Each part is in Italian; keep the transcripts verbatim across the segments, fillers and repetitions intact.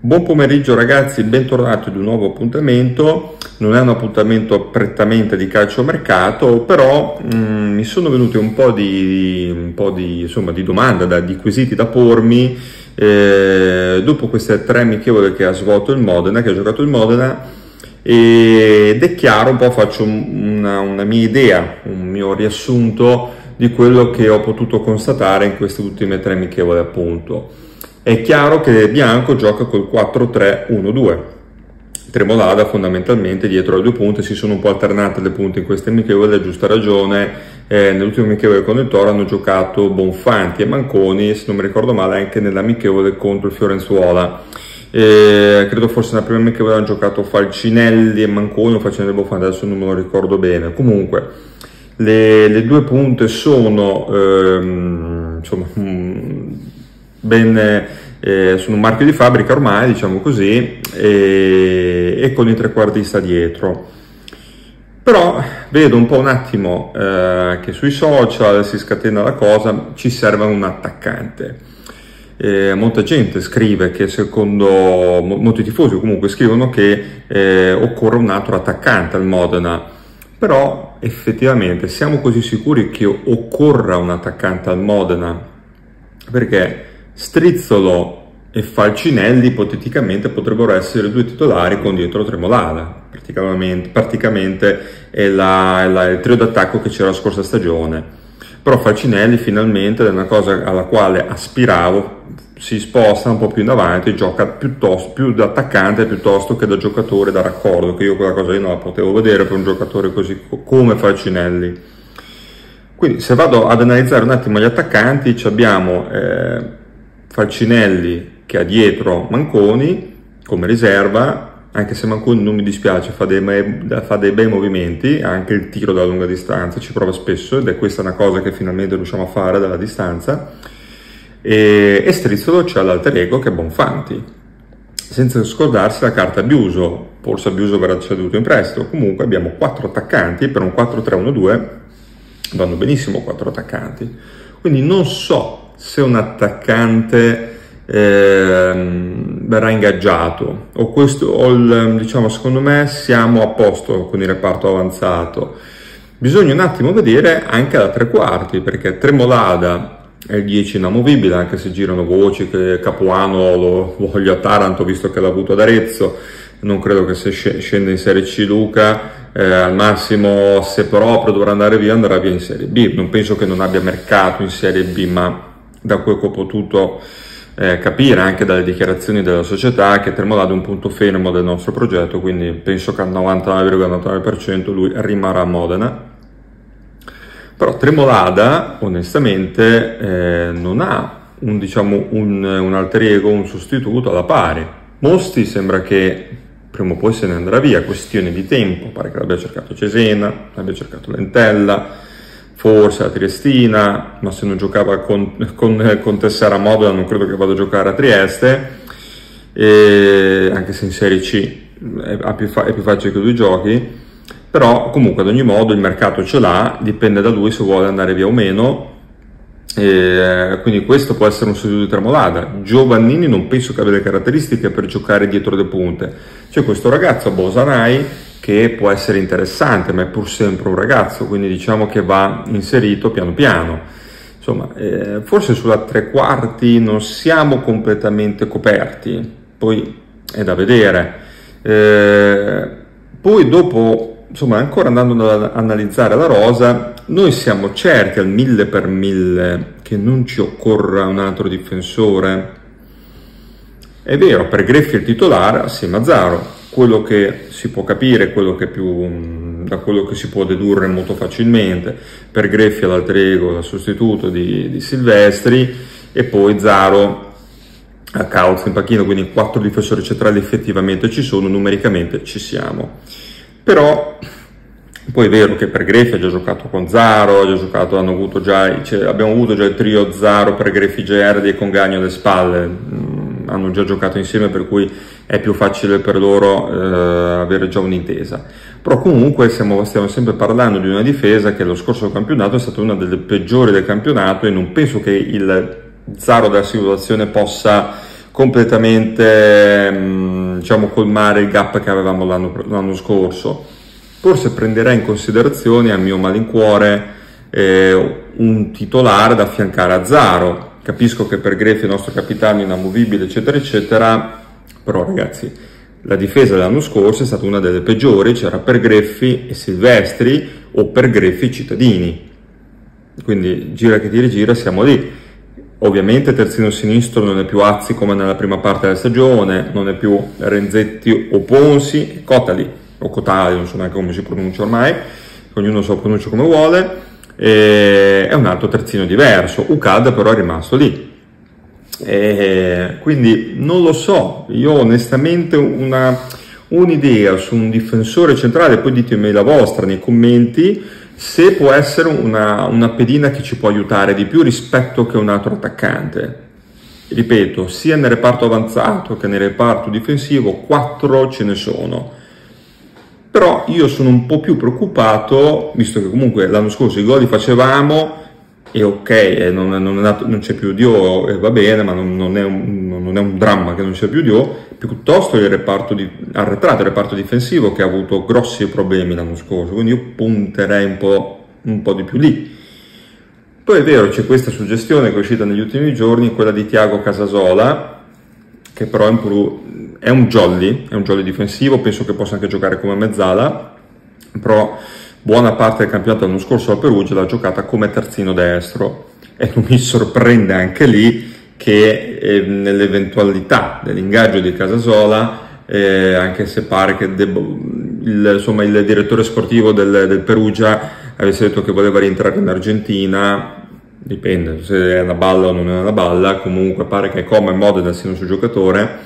Buon pomeriggio ragazzi, bentornati ad un nuovo appuntamento. Non è un appuntamento prettamente di calciomercato, però mh, mi sono venute un po' di, un po' di, insomma, di domande, da, di quesiti da pormi eh, dopo queste tre amichevoli che ha svolto il Modena, che ha giocato il Modena, ed è chiaro, un po' faccio una, una mia idea, un mio riassunto di quello che ho potuto constatare in queste ultime tre amichevoli appunto. È chiaro che Bianco gioca col quattro tre uno due. Tremolada fondamentalmente dietro le due punte, si sono un po' alternate le punte in queste amichevoli, a giusta ragione. Eh, nell'ultimo amichevole con il Toro hanno giocato Bonfanti e Manconi, se non mi ricordo male anche nell'amichevole contro il Fiorenzuola. Eh, credo forse nella prima amichevole hanno giocato Falcinelli e Manconi o Falcinelli e Bonfanti, adesso non me lo ricordo bene. Comunque le, le due punte sono ehm, insomma ben, eh, sono un marchio di fabbrica ormai, diciamo così, e, e con il trequartista dietro. Però vedo un po' un attimo eh, che sui social si scatena la cosa, ci serve un attaccante. Eh, molta gente scrive che secondo, molti tifosi comunque scrivono che eh, occorre un altro attaccante al Modena, però effettivamente siamo così sicuri che occorra un attaccante al Modena? Perché Strizzolo e Falcinelli ipoteticamente potrebbero essere due titolari con dietro Tremolada, praticamente, praticamente è, la, è la, il trio d'attacco che c'era la scorsa stagione. Però Falcinelli finalmente, è una cosa alla quale aspiravo, si sposta un po' più in avanti, gioca piuttosto più da attaccante piuttosto che da giocatore da raccordo, che io quella cosa io non la potevo vedere per un giocatore così come Falcinelli. Quindi se vado ad analizzare un attimo gli attaccanti, abbiamo eh, Falcinelli che ha dietro Manconi come riserva, anche se Manconi non mi dispiace, fa dei, fa dei bei movimenti, anche il tiro da lunga distanza ci prova spesso, ed è questa una cosa che finalmente riusciamo a fare dalla distanza. E, e Strizzolo c'è l'alter ego che è Bonfanti, senza scordarsi la carta Biuso, forse Biuso verrà ceduto in prestito. Comunque abbiamo quattro attaccanti, per un quattro tre uno due vanno benissimo quattro attaccanti, quindi non so se un attaccante eh, verrà ingaggiato o questo, o il, diciamo, secondo me siamo a posto con il reparto avanzato. Bisogna un attimo vedere anche da tre quarti, perché Tremolada è il dieci inamovibile, anche se girano voci che Capuano lo voglia a Taranto visto che l'ha avuto ad Arezzo. Non credo che se scende in Serie C Luca, eh, al massimo se proprio dovrà andare via andrà via in Serie B. Non penso che non abbia mercato in Serie B, ma da quel che ho potuto eh, capire anche dalle dichiarazioni della società, che Tremolada è un punto fermo del nostro progetto, quindi penso che al novantanove virgola novantanove per cento lui rimarrà a Modena. Però Tremolada onestamente eh, non ha un, diciamo, un, un alter ego, un sostituto alla pari. Mosti sembra che prima o poi se ne andrà via, questione di tempo, pare che l'abbia cercato Cesena, l'abbia cercato Lentella, forse la Triestina, ma se non giocava con, con, con Tessera Modena non credo che vada a giocare a Trieste, e anche se in Serie C è più, è più facile che lui giochi. Però comunque ad ogni modo il mercato ce l'ha, dipende da lui se vuole andare via o meno, e quindi questo può essere un sostituto di Tremolada. Giovannini non penso che abbia le caratteristiche per giocare dietro le punte. C'è questo ragazzo Bosanai che può essere interessante, ma è pur sempre un ragazzo, quindi diciamo che va inserito piano piano. Insomma, eh, forse sulla tre quarti non siamo completamente coperti, poi è da vedere. Eh, poi dopo, insomma, ancora andando ad analizzare la rosa, noi siamo certi al mille per mille che non ci occorra un altro difensore. È vero, per Greffi il titolare assieme a Zaro, quello che si può capire, quello che più, da quello che si può dedurre molto facilmente, per Greffi l'alter ego, il sostituto di, di Silvestri, e poi Zaro a Cauz in panchina, quindi quattro difensori centrali effettivamente ci sono, numericamente ci siamo. Però poi è vero che per Greffi ha già giocato con Zaro, ha già giocato, hanno avuto già, cioè, abbiamo avuto già il trio Zaro per Greffi, Gerdi e Congagno alle spalle, mm, hanno già giocato insieme, per cui è più facile per loro eh, avere già un'intesa. Però comunque stiamo, stiamo sempre parlando di una difesa che lo scorso campionato è stata una delle peggiori del campionato, e non penso che il Zaro della situazione possa completamente mh, diciamo colmare il gap che avevamo l'anno, l'anno scorso. Forse prenderei in considerazione, a mio malincuore, eh, un titolare da affiancare a Zaro. Capisco che per Greffi è il nostro capitano inamovibile, eccetera, eccetera, però ragazzi, la difesa dell'anno scorso è stata una delle peggiori, c'era per Greffi e Silvestri o per Greffi e Cittadini. Quindi gira che ti rigira, siamo lì. Ovviamente terzino sinistro non è più Azzi come nella prima parte della stagione, non è più Renzetti o Ponsi, Cotali o Cotali, non so neanche come si pronuncia ormai, ognuno se lo pronuncia come vuole. E è un altro terzino diverso. Ucad però è rimasto lì, e quindi non lo so, io onestamente una un'idea su un difensore centrale, poi ditemi la vostra nei commenti, se può essere una, una pedina che ci può aiutare di più rispetto che un altro attaccante. Ripeto, sia nel reparto avanzato che nel reparto difensivo quattro ce ne sono. Però io sono un po' più preoccupato, visto che comunque l'anno scorso i gol li facevamo, e ok, non, non, non c'è più Dio, e va bene, ma non, non, è un, non è un dramma che non c'è più Dio, piuttosto il reparto di, arretrato, il reparto difensivo che ha avuto grossi problemi l'anno scorso, quindi io punterei un po', un po' di più lì. Poi è vero, c'è questa suggestione che è uscita negli ultimi giorni, quella di Thiago Casasola, che però è un è un jolly, è un jolly difensivo, penso che possa anche giocare come mezzala, però buona parte del campionato l'anno scorso la Perugia l'ha giocata come terzino destro, e non mi sorprende anche lì che eh, nell'eventualità dell'ingaggio di Casasola, eh, anche se pare che debbo, il, insomma, il direttore sportivo del, del Perugia avesse detto che voleva rientrare in Argentina, dipende se è una balla o non è una balla, comunque pare che è come Modena sia un suo giocatore.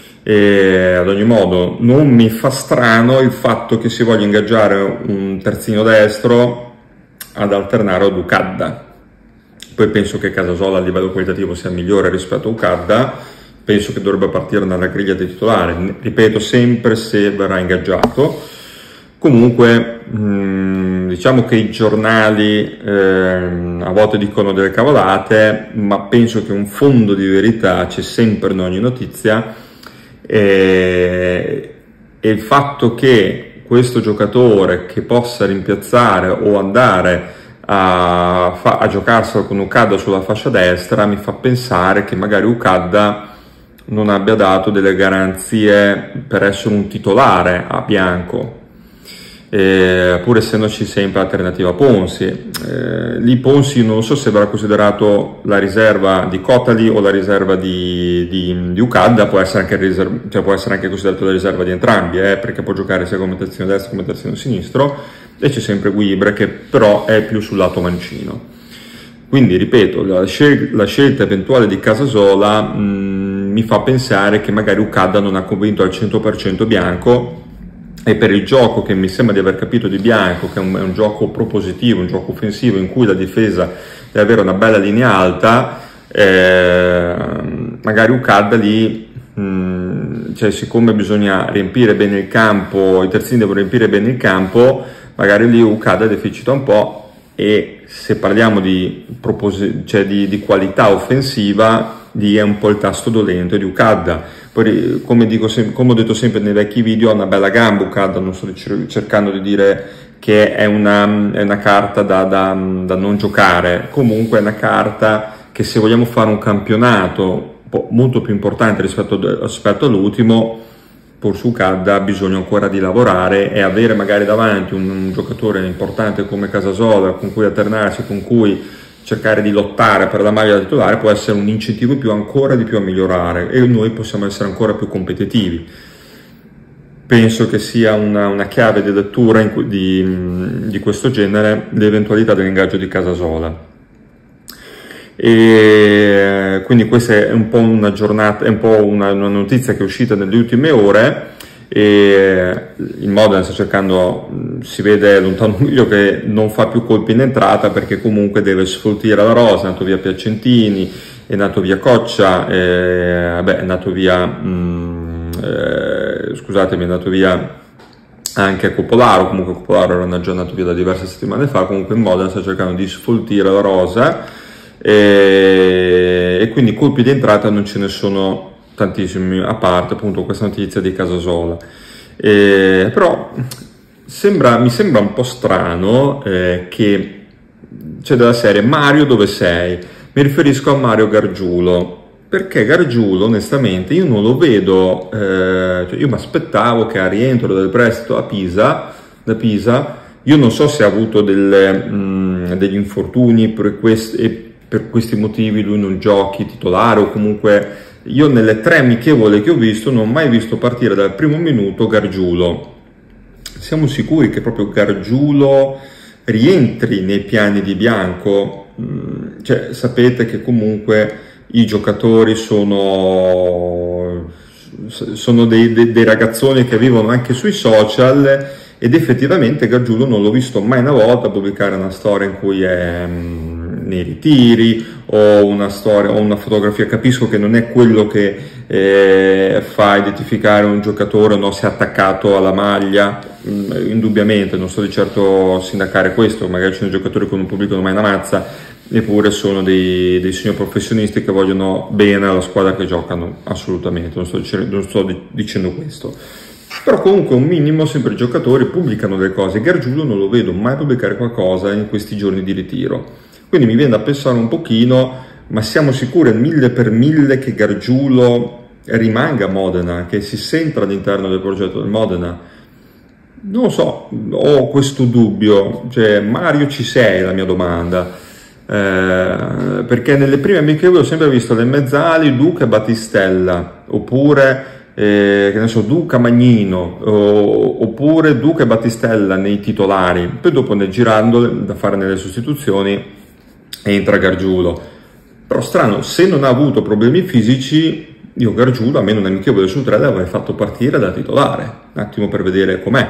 E ad ogni modo non mi fa strano il fatto che si voglia ingaggiare un terzino destro ad alternare ad Ucadda. Poi penso che Casasola a livello qualitativo sia migliore rispetto a Ucadda, penso che dovrebbe partire nella griglia dei titolari, ripeto sempre se verrà ingaggiato. Comunque mh, diciamo che i giornali eh, a volte dicono delle cavolate, ma penso che un fondo di verità c'è sempre in ogni notizia. E, e il fatto che questo giocatore che possa rimpiazzare o andare a, fa, a giocarselo con Ucadda sulla fascia destra mi fa pensare che magari Ucadda non abbia dato delle garanzie per essere un titolare a Bianco, eh, pur essendoci sempre alternativa Ponsi. Eh, lì Ponsi non so se verrà considerato la riserva di Cotali o la riserva di, di, di Ucadda, può essere, anche riserva, cioè può essere anche considerato la riserva di entrambi, eh, perché può giocare sia come terzino destro che come terzino sinistro, e c'è sempre Guibre che però è più sul lato mancino. Quindi ripeto, la, scel- la scelta eventuale di Casasola mh, mi fa pensare che magari Ucadda non ha convinto al cento per cento Bianco, e per il gioco che mi sembra di aver capito di Bianco, che è un, è un gioco propositivo, un gioco offensivo in cui la difesa deve avere una bella linea alta, eh, magari Ucadda lì, mh, cioè siccome bisogna riempire bene il campo, i terzini devono riempire bene il campo, magari lì Ucadda deficita un po', e se parliamo di, propos- cioè di, di qualità offensiva, lì è un po' il tasto dolente di Ucadda. Poi, come, dico, come ho detto sempre nei vecchi video, ha una bella gamba Ucadda, non sto cercando di dire che è una, è una carta da, da, da non giocare, comunque è una carta che se vogliamo fare un campionato molto più importante rispetto, rispetto all'ultimo, por su Ucadda bisogna ancora di lavorare, e avere magari davanti un, un giocatore importante come Casasola con cui alternarsi, con cui cercare di lottare per la maglia titolare può essere un incentivo in più ancora di più a migliorare, e noi possiamo essere ancora più competitivi. Penso che sia una, una chiave di lettura in, di, di questo genere l'eventualità dell'ingaggio di Casasola. E quindi questa è un po' una giornata, è un po' una, una notizia che è uscita nelle ultime ore, e il Modena sta cercando, si vede lontano un miglio che non fa più colpi in entrata, perché comunque deve sfoltire la rosa. È nato via Piacentini, è nato via Coccia, e, vabbè, è nato via mh, eh, scusatemi, è nato via anche Copolaro, comunque Copolaro era già andato via da diverse settimane fa. Comunque il Modena sta cercando di sfoltire la rosa, e, e quindi colpi di entrata non ce ne sono tantissimi, a parte appunto questa notizia di Casasola. Eh, però sembra, mi sembra un po' strano eh, che c'è della serie Mario dove sei? Mi riferisco a Mario Gargiulo, perché Gargiulo onestamente io non lo vedo, eh, cioè io mi aspettavo che a rientro del prestito a Pisa, da Pisa, io non so se ha avuto delle, mh, degli infortuni per questi, e per questi motivi lui non giochi titolare, o comunque io nelle tre amichevoli che ho visto non ho mai visto partire dal primo minuto Gargiulo. Siamo sicuri che proprio Gargiulo rientri nei piani di Bianco? Cioè, sapete che comunque i giocatori sono, sono dei, dei, dei ragazzoni che vivono anche sui social, ed effettivamente Gargiulo non l'ho visto mai una volta pubblicare una storia in cui è mh, nei ritiri, o una storia o una fotografia. Capisco che non è quello che eh, fa identificare un giocatore, no, se è attaccato alla maglia, mh, indubbiamente, non sto di certo sindacare questo, magari ci sono giocatori che non pubblicano mai una mazza, eppure sono dei, dei signor professionisti che vogliono bene alla squadra che giocano, assolutamente, non sto, non sto dicendo questo. Però comunque un minimo sempre i giocatori pubblicano delle cose. Gargiulo non lo vedo mai pubblicare qualcosa in questi giorni di ritiro, quindi mi viene da pensare un pochino, ma siamo sicuri al mille per mille che Gargiulo rimanga a Modena, che si senta all'interno del progetto del Modena? Non lo so, ho questo dubbio. Cioè, Mario, ci sei, la mia domanda, eh, perché nelle prime amichevoli ho sempre visto le mezzali Duca e Battistella, oppure Eh, che ne so, Duca Magnino, o, oppure Duca e Battistella nei titolari, poi dopo nel girando da fare nelle sostituzioni entra Gargiulo. Però strano, se non ha avuto problemi fisici, io Gargiulo, a me non è amichevole su tre, l'avrei fatto partire da titolare, un attimo per vedere com'è.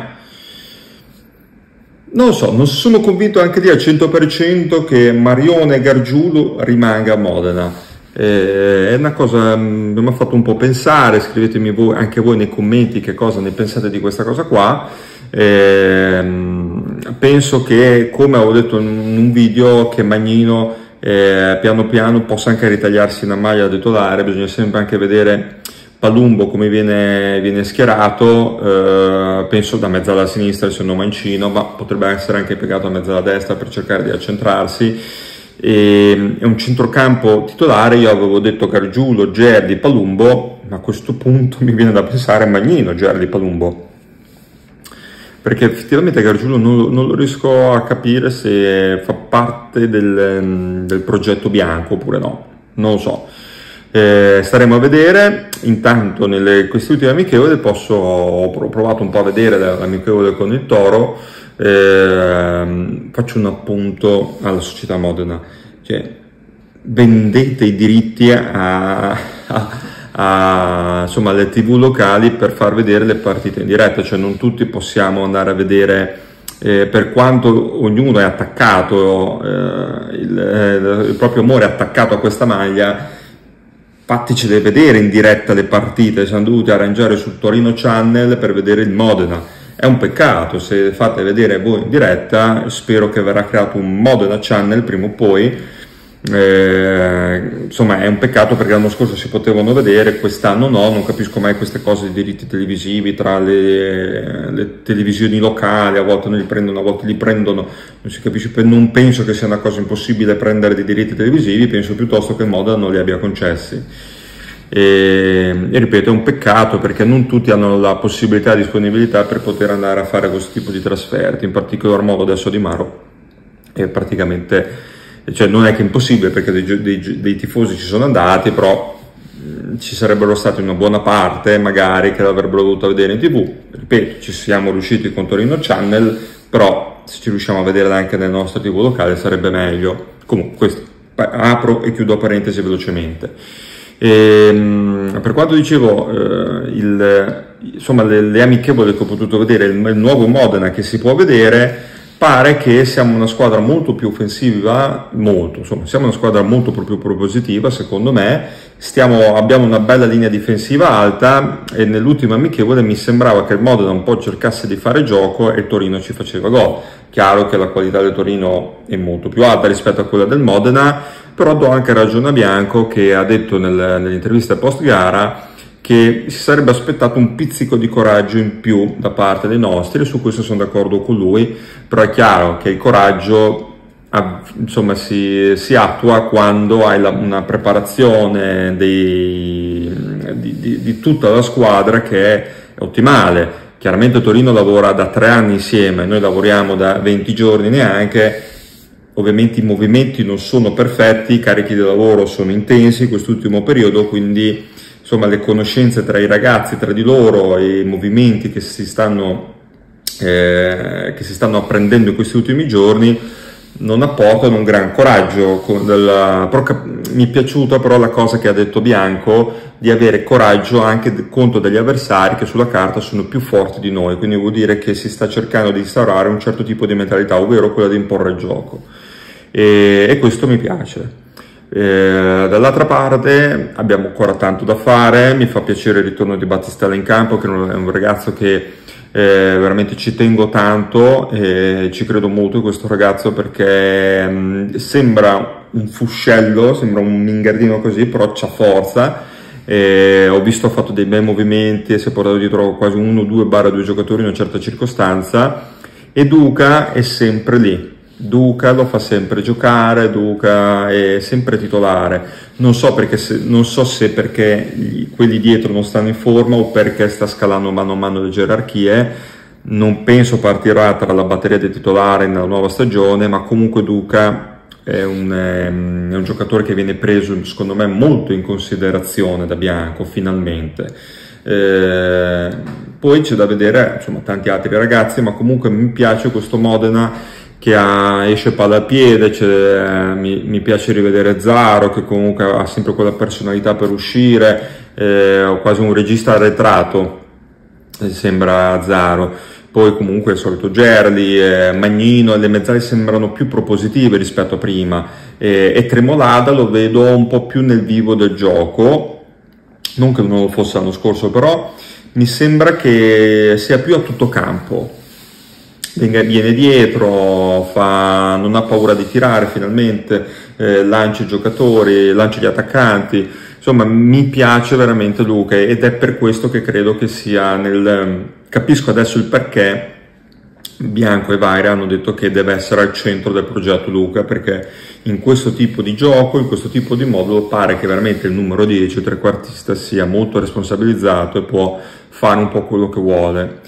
Non lo so, non sono convinto anche lì al cento per cento che Marione Gargiulo rimanga a Modena. È una cosa che mi ha fatto un po' pensare. Scrivetemi voi, anche voi nei commenti, che cosa ne pensate di questa cosa qua. Eh, penso che, come avevo detto in un video, che Magnino eh, piano piano possa anche ritagliarsi una maglia da titolare. Bisogna sempre anche vedere Palumbo come viene, viene schierato, eh, penso da mezzala a sinistra, essendo mancino, ma potrebbe essere anche piegato a mezzala a destra per cercare di accentrarsi. E, è un centrocampo titolare. Io avevo detto Gargiulo, Gerli, Palumbo, ma a questo punto mi viene da pensare a Magnino, Gerli, Palumbo, perché effettivamente Gargiulo non, non lo riesco a capire se fa parte del, del progetto bianco oppure no, non lo so. Eh, staremo a vedere. Intanto nelle queste ultime amichevoli posso, ho provato un po' a vedere l'amichevole con il Toro. Eh, faccio un appunto alla società Modena, cioè, vendete i diritti a, a, a, insomma, alle tv locali per far vedere le partite in diretta, cioè non tutti possiamo andare a vedere, eh, per quanto ognuno è attaccato, eh, il, eh, il proprio amore è attaccato a questa maglia. Fatecele vedere in diretta le partite. Siamo dovuti arrangiare sul Torino Channel per vedere il Modena. È un peccato, se fate vedere voi in diretta. Spero che verrà creato un Modena Channel prima o poi. Eh, insomma, è un peccato perché l'anno scorso si potevano vedere, quest'anno no. Non capisco mai queste cose di diritti televisivi tra le, le televisioni locali, a volte non li prendono, a volte li prendono, non si capisce. Non penso che sia una cosa impossibile prendere dei diritti televisivi, penso piuttosto che il Modena non li abbia concessi. E, e ripeto, è un peccato perché non tutti hanno la possibilità e disponibilità per poter andare a fare questo tipo di trasferti, in particolar modo adesso Di Maro è praticamente, cioè non è che è impossibile perché dei, dei, dei tifosi ci sono andati, però mh, ci sarebbero stati una buona parte magari che l'avrebbero dovuto vedere in tv. Ripeto, ci siamo riusciti con Torino Channel, però se ci riusciamo a vedere anche nel nostro tv locale sarebbe meglio. Comunque questo, apro e chiudo parentesi velocemente. E, per quanto dicevo, eh, il, insomma, le, le amichevoli che ho potuto vedere, il, il nuovo Modena che si può vedere, pare che siamo una squadra molto più offensiva, molto, insomma, siamo una squadra molto più propositiva, secondo me. Stiamo, abbiamo una bella linea difensiva alta e nell'ultima amichevole mi sembrava che il Modena un po' cercasse di fare gioco e il Torino ci faceva gol. Chiaro che la qualità del Torino è molto più alta rispetto a quella del Modena, però do anche ragione a Bianco che ha detto nel, nell'intervista post gara che si sarebbe aspettato un pizzico di coraggio in più da parte dei nostri, e su questo sono d'accordo con lui, però è chiaro che il coraggio insomma si, si attua quando hai la, una preparazione dei, di, di, di tutta la squadra che è ottimale. Chiaramente Torino lavora da tre anni insieme, noi lavoriamo da venti giorni neanche. Ovviamente i movimenti non sono perfetti, i carichi di lavoro sono intensi in quest'ultimo periodo, quindi insomma le conoscenze tra i ragazzi, tra di loro, e i movimenti che si stanno, eh, che si stanno apprendendo in questi ultimi giorni non apportano un gran coraggio. Della, mi è piaciuta però la cosa che ha detto Bianco, di avere coraggio anche contro degli avversari che sulla carta sono più forti di noi, quindi vuol dire che si sta cercando di instaurare un certo tipo di mentalità, ovvero quella di imporre il gioco, e, e questo mi piace. Eh, dall'altra parte abbiamo ancora tanto da fare, mi fa piacere il ritorno di Battistella in campo, che è un ragazzo che eh, veramente ci tengo tanto, e ci credo molto in questo ragazzo, perché mh, sembra un fuscello, sembra un mingardino così, però c'ha forza. Eh, ho visto ha fatto dei bei movimenti e si è portato dietro quasi uno, due barra due giocatori in una certa circostanza, e Duca è sempre lì. Duca lo fa sempre giocare, Duca è sempre titolare. Non so, perché se, non so se perché gli, quelli dietro non stanno in forma o perché sta scalando mano a mano le gerarchie. Non penso partirà tra la batteria dei titolari nella nuova stagione, ma comunque Duca è un, è un giocatore che viene preso, secondo me, molto in considerazione da Bianco, finalmente. Eh, poi c'è da vedere, insomma, tanti altri ragazzi, ma comunque mi piace questo Modena che ha, esce palla al piede. Cioè, mi, mi piace rivedere Zaro, che comunque ha sempre quella personalità per uscire, eh, quasi un regista arretrato, sembra Zaro. Poi comunque il solito Gerli, eh, Magnino, le mezzali sembrano più propositive rispetto a prima, eh, e Tremolada lo vedo un po' più nel vivo del gioco, non che non lo fosse l'anno scorso, però mi sembra che sia più a tutto campo. Viene dietro, fa, non ha paura di tirare finalmente, eh, lancia i giocatori, lancia gli attaccanti. Insomma, mi piace veramente Luca, ed è per questo che credo che sia nel... Capisco adesso il perché Bianco e Vaira hanno detto che deve essere al centro del progetto Luca, perché in questo tipo di gioco, in questo tipo di modulo, pare che veramente il numero dieci, il trequartista, sia molto responsabilizzato e può fare un po' quello che vuole.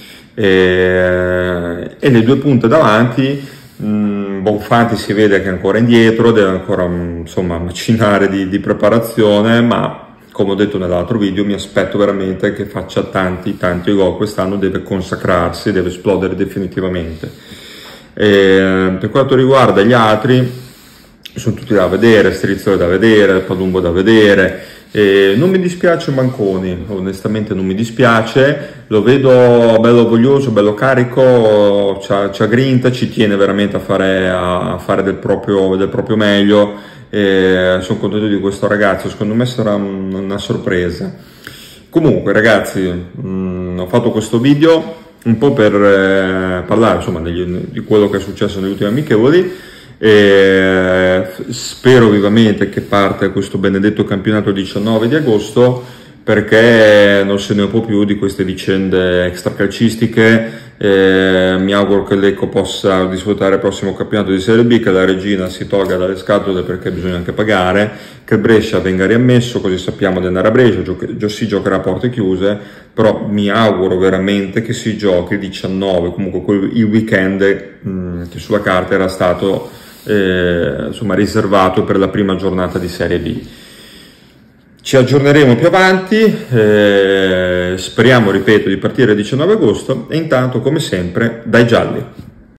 E, e le due punte davanti, mh, Bonfanti si vede che è ancora indietro, deve ancora insomma macinare di, di preparazione, ma come ho detto nell'altro video mi aspetto veramente che faccia tanti tanti gol quest'anno, deve consacrarsi, deve esplodere definitivamente. E, per quanto riguarda gli altri, sono tutti da vedere, Strizzoli da vedere, Palumbo da vedere. E non mi dispiace Manconi, onestamente non mi dispiace, lo vedo bello voglioso, bello carico, c'ha, c'ha grinta, ci tiene veramente a fare, a fare del, proprio, del proprio meglio, e sono contento di questo ragazzo, secondo me sarà una sorpresa. Comunque ragazzi, mh, ho fatto questo video un po' per eh, parlare insomma degli, di quello che è successo negli ultimi amichevoli. E spero vivamente che parte questo benedetto campionato il diciannove di agosto, perché non se ne può più di queste vicende extracalcistiche. E mi auguro che Lecco possa disputare il prossimo campionato di Serie B, che la Regina si tolga dalle scatole, perché bisogna anche pagare, che Brescia venga riammesso, così sappiamo di andare a Brescia. Giochi, si giocherà a porte chiuse, però mi auguro veramente che si giochi il diciannove, comunque quel, il weekend mh, che sulla carta era stato Eh, insomma riservato per la prima giornata di Serie B. Ci aggiorneremo più avanti, eh, speriamo, ripeto, di partire il diciannove agosto, e intanto come sempre dai gialli.